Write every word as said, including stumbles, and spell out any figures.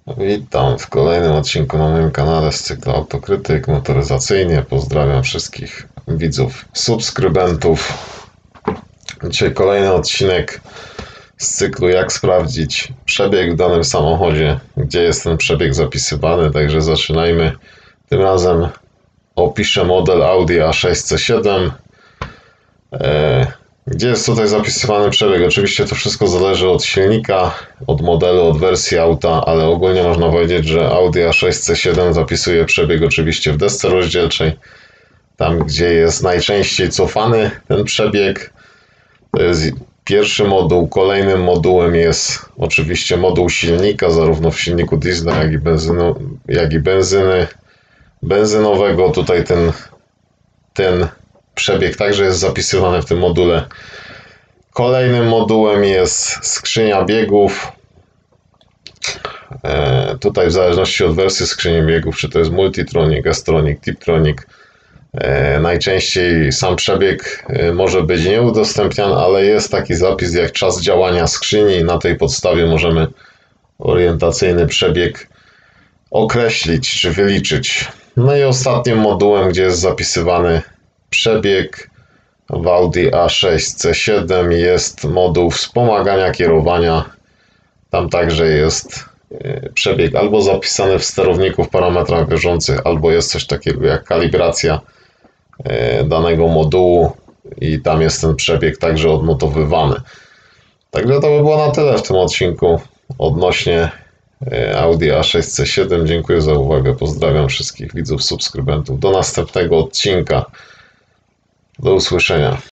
Witam w kolejnym odcinku na moim kanale z cyklu Autokrytyk Motoryzacyjnie. Pozdrawiam wszystkich widzów, subskrybentów. Dzisiaj kolejny odcinek z cyklu jak sprawdzić przebieg w danym samochodzie, gdzie jest ten przebieg zapisywany. Także zaczynajmy. Tym razem opiszę model Audi A sześć C siedem. Gdzie jest tutaj zapisywany przebieg? Oczywiście to wszystko zależy od silnika, od modelu, od wersji auta, ale ogólnie można powiedzieć, że Audi A sześć C siedem zapisuje przebieg oczywiście w desce rozdzielczej. Tam, gdzie jest najczęściej cofany ten przebieg, to jest pierwszy moduł. Kolejnym modułem jest oczywiście moduł silnika, zarówno w silniku diesla, jak i, benzynu, jak i benzyny benzynowego. Tutaj ten, ten przebieg także jest zapisywany w tym module. Kolejnym modułem jest skrzynia biegów. E, tutaj w zależności od wersji skrzyni biegów, czy to jest Multitronic, S-Tronic, Tiptronic, e, najczęściej sam przebieg e, może być nieudostępniany, ale jest taki zapis jak czas działania skrzyni i na tej podstawie możemy orientacyjny przebieg określić czy wyliczyć. No i ostatnim modułem, gdzie jest zapisywany przebieg w Audi A sześć C siedem, jest moduł wspomagania kierowania. Tam także jest przebieg albo zapisany w sterowniku w parametrach bieżących, albo jest coś takiego jak kalibracja danego modułu i tam jest ten przebieg także odnotowywany. Także to by było na tyle w tym odcinku odnośnie Audi A sześć C siedem. Dziękuję za uwagę. Pozdrawiam wszystkich widzów, subskrybentów. Do następnego odcinka. Do usłyszenia.